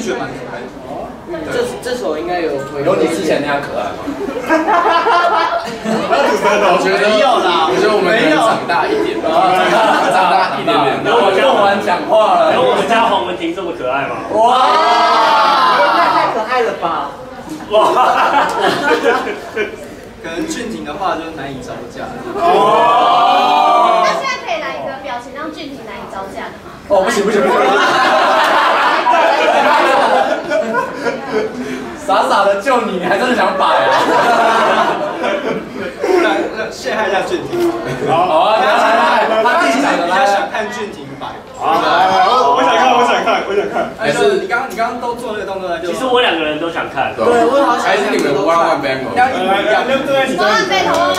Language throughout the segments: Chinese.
觉得蛮可爱的。 这首应该有你之前那样可爱吗？ 我觉得没有啦，我觉得我们长大一点，长大一点点。 我用完讲话了， 有我们家黄文婷这么可爱吗？ 哇，太可爱了吧！ 哇， 可能俊廷的话就难以招架。 那现在可以来一个表情让俊廷难以招架的吗？ 哦，不行不行不行！傻傻的救你，你还真的想摆啊？ 不然陷害一下俊廷。 好啊，来，他自己讲的， 比较想看俊廷摆。 来，我想看。 还是你刚刚都做那个动作， 其实我2个人都想看。 对，我好想。 还是你们1 battle？ 要一模一样。 1 battle，1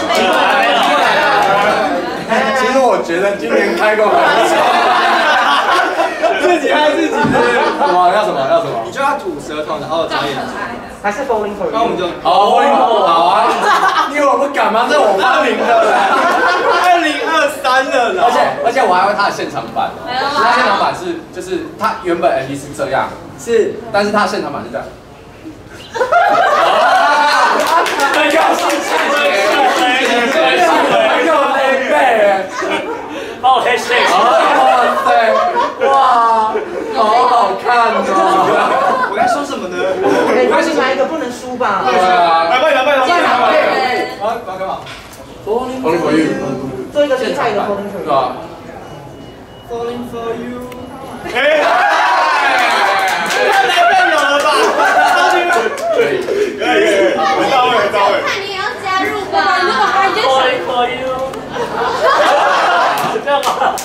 battle。 其实我觉得今年开过很少。自己害自己。哇，要什么？ 你就要吐舌头，然后眨眼睛。 还是 Falling for You。 那我们就好啊！你以为我不敢吗？这是我发明的。 2023了啦。 而且我还会他的现场版。他现场版就是他原本 MV 是这样，但是他现场版是这样。很有兴趣，很有累背， 帮我 hashtag。 哇塞，哇，好好看哦！ 我该说什么呢？ 没关系，来一个不能输吧？ 对啊， 来， 我要干嘛 Falling for you， 做一个厉害的 Falling for You。 对吧 ？Falling for you。 太没背有了吧？ 可以， 很到位。 看你也要加入吧？如果还 Falling for you。这样吗？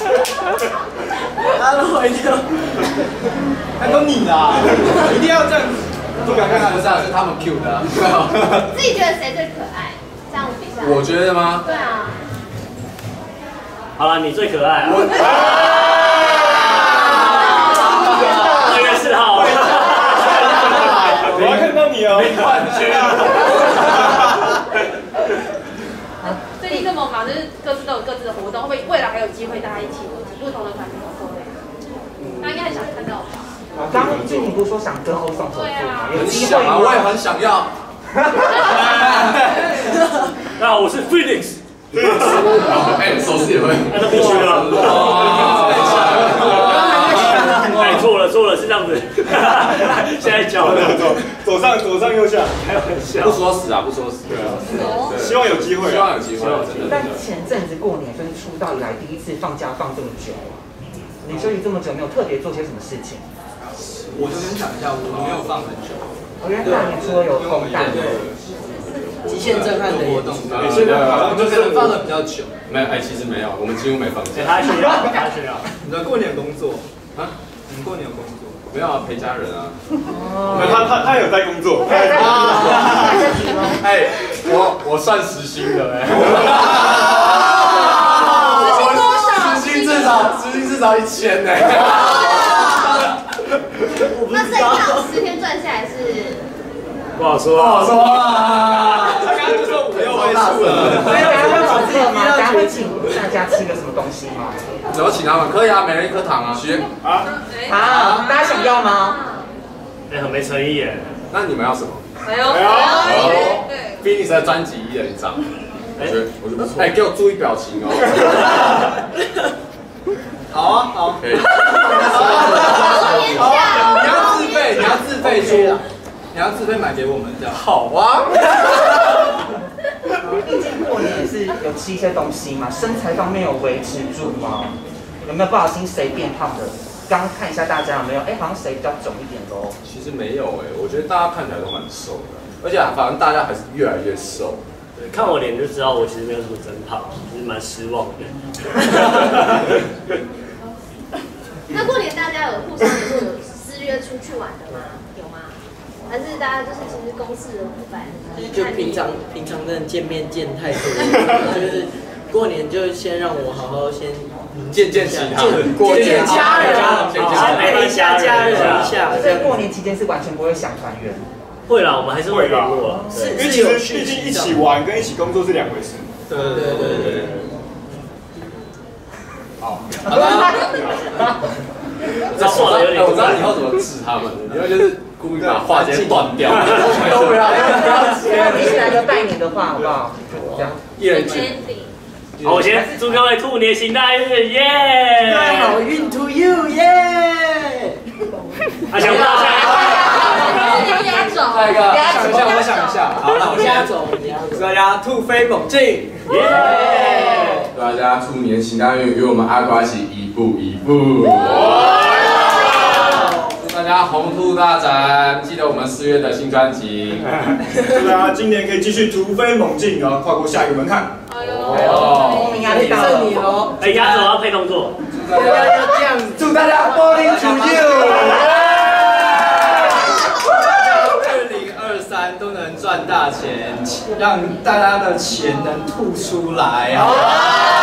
还有你啦，一定要这样子。 不敢看，不是啊，是他们 Q 的。 自己觉得谁最可爱？这样比赛。 我觉得吗？ 对啊。 好了，你最可爱啊！2月4号。 我要看到你哦！ 冠军。 最近这么忙，就是各自都有各自的活动，会不会未来还有机会大家一起不同的团体合作？大家应该很想看到吧？ 刚刚俊廷不是说想跟欧颂合作吗？有机会吗？ 我也很想要。 大家好，我是 Phoenix。 哎，手势也会。 那必须了。哎，错了，是这样子。现在教的， 左上右下， 开玩笑。 不说死啊，不说死。对啊， 希望有机会， 希望有机会。 但前阵子过年算是出道以来第一次放假放这么久啊！你休息这么久，没有特别做些什么事情？ 我就跟你讲一下，我没有放很久。 我原来大年初二有空弹。 极限震撼的活动， 现在就是放的比较久。 没有，其实没有，我们几乎没放假。 他需要。 你的过年工作啊？你们过年有工作？ 没有啊，陪家人啊。 他有在工作。 哎，我算时薪的哎。时薪至少1000呢。 那这一趟10天赚下来是？ 不好说啊！他刚刚就说5、6位数了。 大家会请客吗？大家会请大家吃个什么东西吗？ 怎么请他们？可以啊，每人1颗糖啊。 大家想要吗？ 哎，很没诚意耶。 那你们要什么？ 哎呦 ，Phoenix 的专辑1人1张。我觉得不错。哎，给我注意表情哦。 好啊，好。 可以。你要自费出。你要自费买给我们这样。好啊。 毕竟过年也是有吃一些东西嘛，身材方面有维持住吗？有没有不小心谁变胖的？刚刚看一下大家有没有？哎，好像谁比较肿一点喽。 其实没有哎，我觉得大家看起来都蛮瘦的，而且反正大家还是越来越瘦。 对，看我脸就知道我其实没有什么真胖，其实蛮失望的。 那过年大家有互相有私约出去玩的吗？有吗？还是大家就是其实公事的伙伴？ 就平常真的见面见太多了，就是过年就先让我好好先见其他人， 见家人， 陪一下家人一下。 所以过年期间是完全不会想团圆。 会啦，我们还是会联络。 因为其实毕竟一起玩跟一起工作是2回事。 对。 好。 这画的有点。 我知道以后怎么治他们，以后就是故意把画直接断掉，都不要接。 一起来个拜年的话，好不好？这样， 一人举。 好，我先祝各位兔年行大运，耶！ 好运 to you， 耶！ 啊，想不到下一个。 压轴， 下一个，想一下，我想一下。好，那我现在走，祝大家兔飞猛进，耶！ 祝大家兔年行大运，与我们阿瓜一起一步一步。祝大家红兔大展，记得我们4月的新专辑。 祝大家今年可以继续突飞猛进，然后跨过下一个门槛。 哎呦， 压力大了你喽！ 哎，压轴要配动作。 要这样子， 祝大家 Morning to you。2023都能赚大钱，让大家的钱能吐出来啊！